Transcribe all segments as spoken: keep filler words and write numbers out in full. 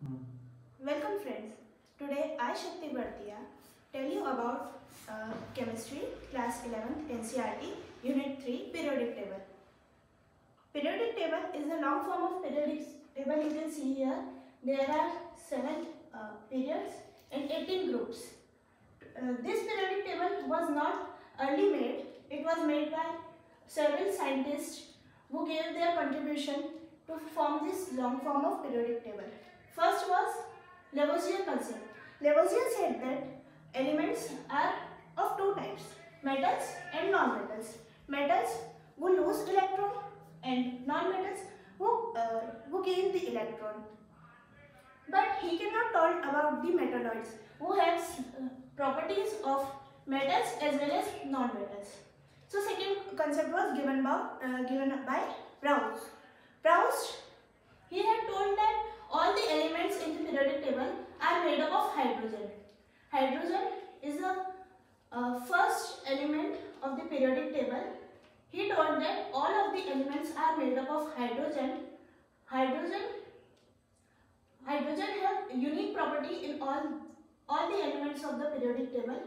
Welcome friends. Today I Shakti Bhartiya tell you about uh, chemistry class eleventh N C E R T unit three periodic table. Periodic table is a long form of periodic table. You can see here there are seven uh, periods and eighteen groups. Uh, this periodic table was not early made. It was made by several scientists who gave their contribution to form this long form of periodic table. First was Lavoisier concept. Lavoisier said that elements are of two types, metals and non-metals. Metals who lose electron and non-metals who, uh, who gain the electron. But he cannot talk about the metalloids who have uh, properties of metals as well as non-metals. So second concept was given by, uh, given by Proust. Proust, he had told that all the elements in the periodic table are made up of hydrogen. Hydrogen is the uh, first element of the periodic table. He told that all of the elements are made up of hydrogen. Hydrogen, hydrogen have unique property in all, all the elements of the periodic table.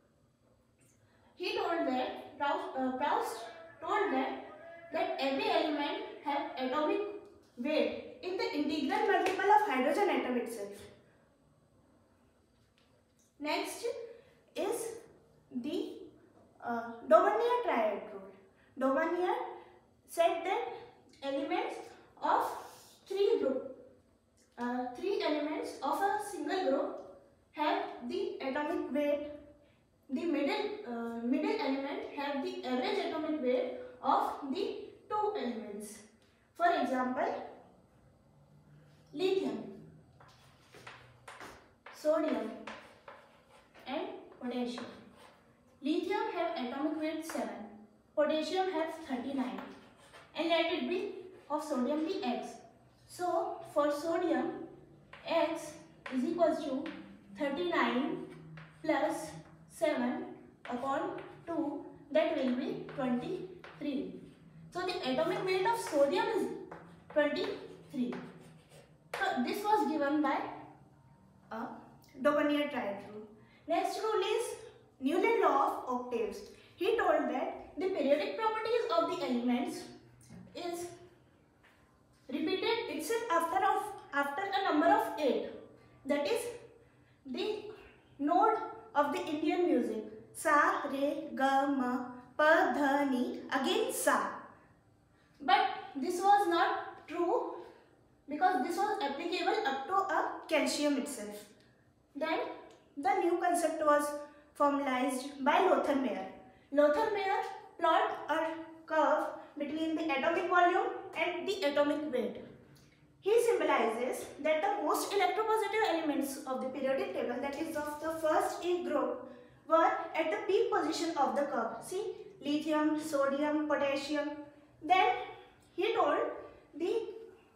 He told that, Proust, uh, Proust told that, that every element have atomic weight in the integral multiple of hydrogen atom itself. Next is the uh, Dauvergne triad rule. Dauvergne said that elements of three group, uh, three elements of a single group have the atomic weight. The middle uh, middle element have the average atomic weight of the two elements. For example, lithium, sodium and potassium. Lithium have atomic weight seven, potassium have thirty-nine, and let it be of sodium be X. So for sodium, X is equals to thirty-nine plus seven upon two, that will be twenty-three. So the atomic weight of sodium is twenty-three. So this was given by a Dauvergne triad rule. Next rule is Newland law of octaves. He told that the periodic properties of the elements is repeated itself after of after a number of eight. That is the node of the Indian music. Sa, re, ga, ma, pa, dha, ni, again sa. But this was not true because this was applicable up to a calcium itself. Then the new concept was formalized by Lothar Meyer. Lothar Meyer plot a curve between the atomic volume and the atomic weight. He symbolizes that the most electropositive elements of the periodic table, that is of the first E group, were at the peak position of the curve. See, lithium, sodium, potassium. Then he told the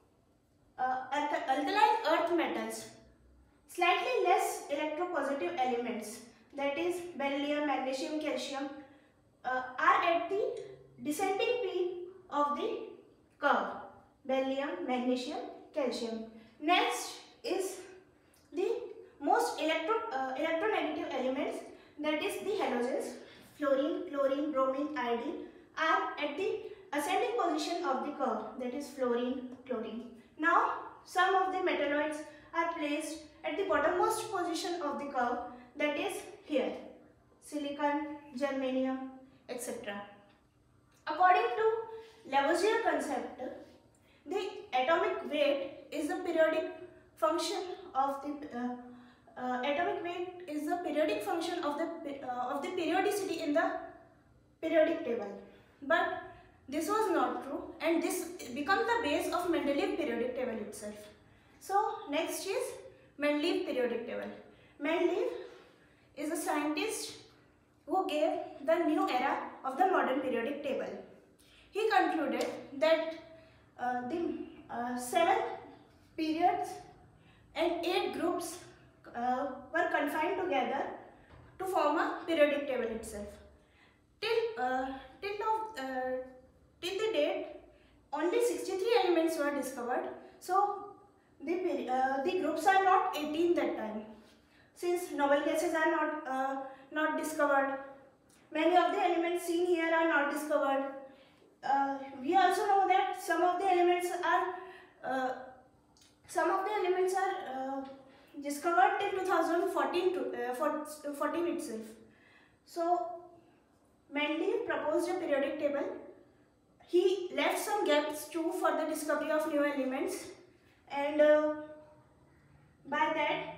uh, alkaline earth metals, slightly less electropositive elements, that is beryllium, magnesium, calcium, uh, are at the descending peak of the curve. Beryllium, magnesium, calcium. Next is the most electro, uh, electronegative elements, that is the halogens, fluorine, chlorine, bromine, iodine, are at the ascending position of the curve, that is fluorine, chlorine. Now some of the metalloids are placed at the bottommost position of the curve, that is here, silicon, germanium, et cetera. According to Lavoisier concept, the atomic weight is the periodic function of the uh, uh, atomic weight is the periodic function of the uh, of the periodicity in the periodic table. But this was not true, and this becomes the base of Mendeleev periodic table itself. So next is Mendeleev periodic table. Mendeleev is a scientist who gave the new era of the modern periodic table. He concluded that uh, the uh, seven periods and eight groups uh, were confined together to form a periodic table itself. Till uh, till now, uh, till the date, only sixty-three elements were discovered. So the, uh, the groups are not eighteen that time. Since novel gases are not, uh, not discovered, many of the elements seen here are not discovered. Uh, we also know that some of the elements are uh, some of the elements are uh, discovered till two thousand fourteen, to, uh, fourteen itself. So Mendeleev proposed a periodic table. He left some gaps too for the discovery of new elements, and uh, by that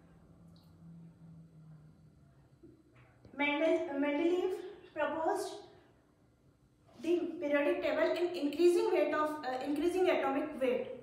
Mendel, Mendeleev proposed the periodic table in increasing weight of uh, increasing atomic weight.